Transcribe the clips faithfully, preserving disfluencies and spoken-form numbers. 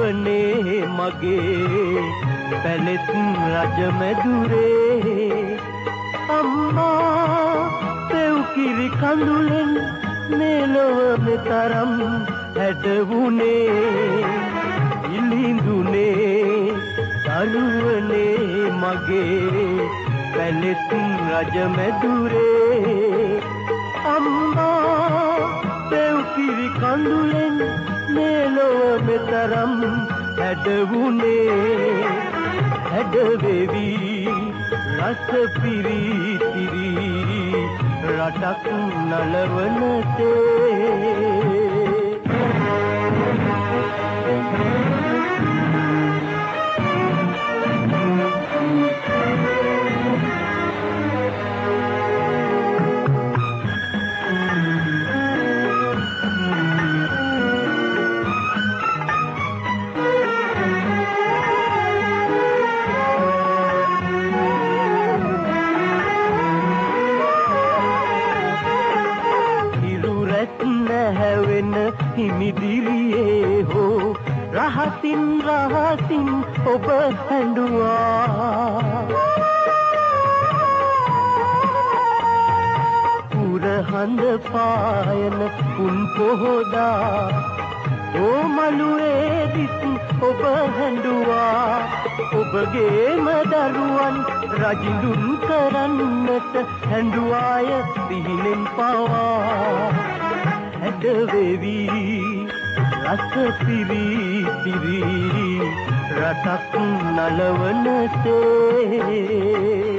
දරුවනේ මගේ පැලෙත් රජ මැදුරේ අම්මා පෙව් කිරි කඳුලෙන් මේ ලොව මෙතරම් හැඩවුනේ ඉලිඳුනේ දරුවනේ මගේ පැලෙත් රජ මැදුරේ අම්මා පෙව් කිරි කඳුලෙන් මේ ලොව මෙතරම් හැඩවුනේ හැඩවෙවි රස පිරිතිරි රටක් නලවනසේ හැවෙන හිමිදිරියේ හෝ රහසින් රහසින් ඔබ හැඬුවා පුරහඳ පායන උන් පොහොදා ඕමලුවේ දිස් ඔබ හැඬුවා ඔබගේම දරුවන් රජිඳුන් කරන්නට හැඬුවාය සිහිනෙන් පවා හැඩවෙවි රස පිරිතිරි රටක් නලවනසේ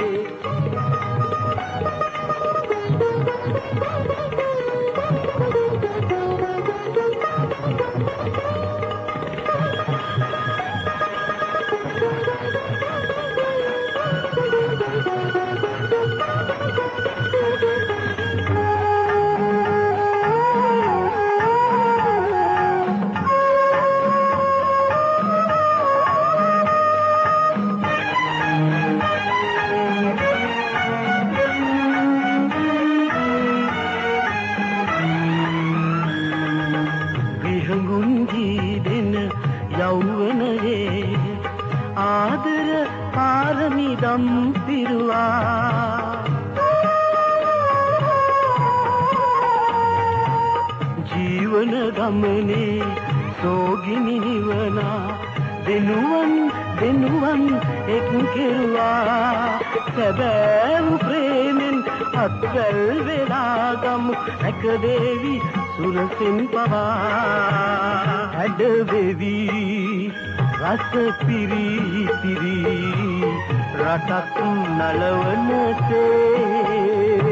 යෞවනයේ ආදර පාරමිදම් පිරුවා ජීවන ගමනේ සෝගිනි නිවනා දෙනුවන් දෙනුවන් එක් කෙරුවා සැබෑ ප්‍රේමෙන් අත්වැල් වෙලා ගමු රැකදේවි සුරසින් පවා හැඩවෙවි රස පිරිතිරි රටක් නලවනසේ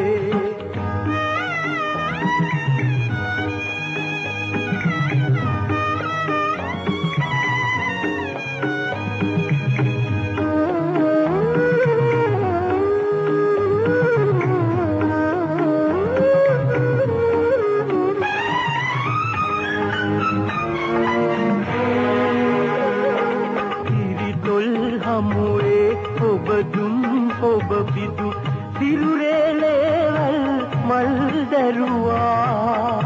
හමුවේ ඔබ දුම් ඔබ පිදු සිරුරේ ලේවල් මල් දරුවා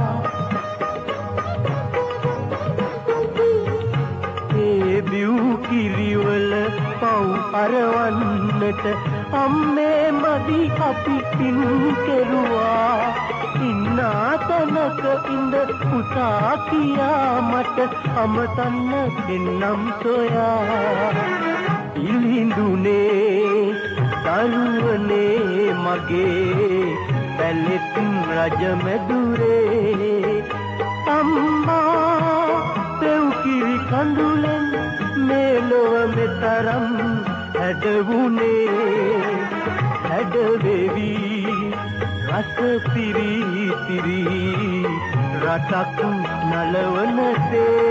ඒ බිව් කිරිවල පව් අරවන්නට අම්මේ මදි අපි පින් කෙරුවා ඉන්නා තනක ඉඳ පුතා කියා මට අමතන්න දෙන්නම් සොයා ඉලිඳුනේ දරුවනේ මගේ පැලෙත් රජ මැදුරේ අම්මා පෙව් කිරි කඳුලෙන් මේ ලොව මෙතරම් හැඩවුනේ හැඩවෙවි රස පිරිතිරි රටක් නලවනසේ